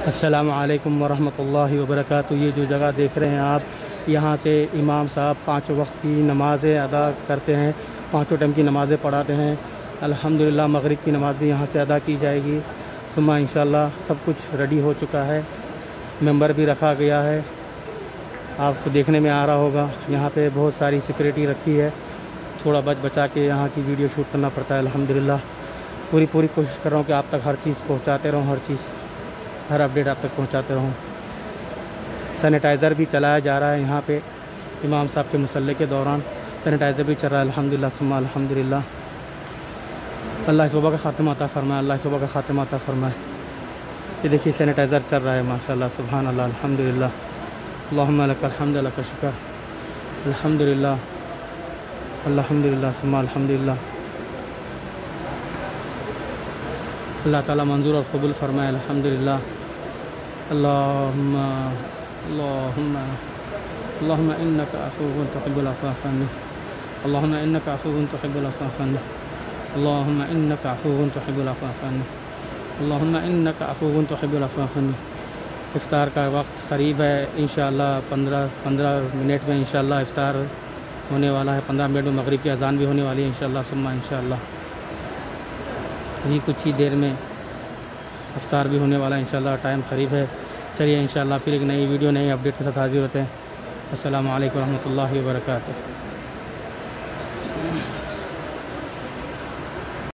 अस्सलामु अलैकुम वरहमतुल्लाहि वबरकातुहू। ये जो जगह देख रहे हैं आप, यहाँ से इमाम साहब 5 वक्त की नमाज़ें अदा करते हैं, 5 टाइम की नमाज़ें पढ़ाते हैं। अल्हम्दुलिल्लाह मगरिब की नमाज़ भी यहाँ से अदा की जाएगी। सुम्मा इंशाअल्लाह सब कुछ रेडी हो चुका है, मेंबर भी रखा गया है, आपको देखने में आ रहा होगा। यहाँ पे बहुत सारी सिक्योरिटी रखी है, थोड़ा बचा के यहाँ की वीडियो शूट करना पड़ता है। अल्हम्दुलिल्लाह पूरी कोशिश कर रहा हूँ कि आप तक हर चीज़ पहुँचाते रहूँ, हर अपडेट आप तक पहुँचाते रहूँ। सैनिटाइज़र भी चलाया जा रहा है यहाँ पे, इमाम साहब के मुसल्ले के दौरान सैनिटाइज़र भी चल रहा है। अल्हम्दुलिल्लाह सुम्मा अल्हम्दुलिल्लाह। अल्लाह सुबह का ख़ातिमा अता फ़रमाए, अल्लाह सुबह का ख़ातिमा अता फ़रमाए। ये देखिए सैनिटाइज़र चल रहा है माशाल्लाह, सुभान अल्लाह, अल्हम्दुलिल्लाह। अल्लाहुम्मा लकल हम्द लकल शुक्र, अल्हम्दुलिल्लाह अल्हम्दुलिल्लाह सुम्मा अल्हम्दुलिल्लाह। अल्लाह ताला मंजूर और कबूल फ़रमाए, अल्हम्दुलिल्लाह। अल्लाहुम्मा इन्नका अफ़ूवुन तुहिब्बुल अफ़्वा फ़अफ़्वी, अल्लाहुम्मा इन्नका अफ़ूवुन तुहिब्बुल अफ़्वा फ़अफ़्वी, अल्लाहुम्मा इन्नका अफ़ूवुन तुहिब्बुल अफ़्वा फ़अफ़्वी, अल्लाहुम्मा इन्नका अफ़ूवुन तुहिब्बुल अफ़्वा फ़अफ़्वी। इफ्तार का वक्त क़रीब है, इंशाअल्लाह 15 मिनट में इंशाअल्लाह इफ्तार होने वाला है। 15 मिनट में मगरिब की अज़ान भी होने वाली है इंशाअल्लाह सुम्मा इंशाअल्लाह। अभी कुछ ही देर में इफ्तार भी होने वाला है इंशाअल्लाह, टाइम क़रीब है। चलिए इंशाअल्लाह फिर एक नई वीडियो नई अपडेट के साथ हाज़िर होते हैं। अस्सलामु अलैकुम रहमतुल्लाहि व बरकातुहू।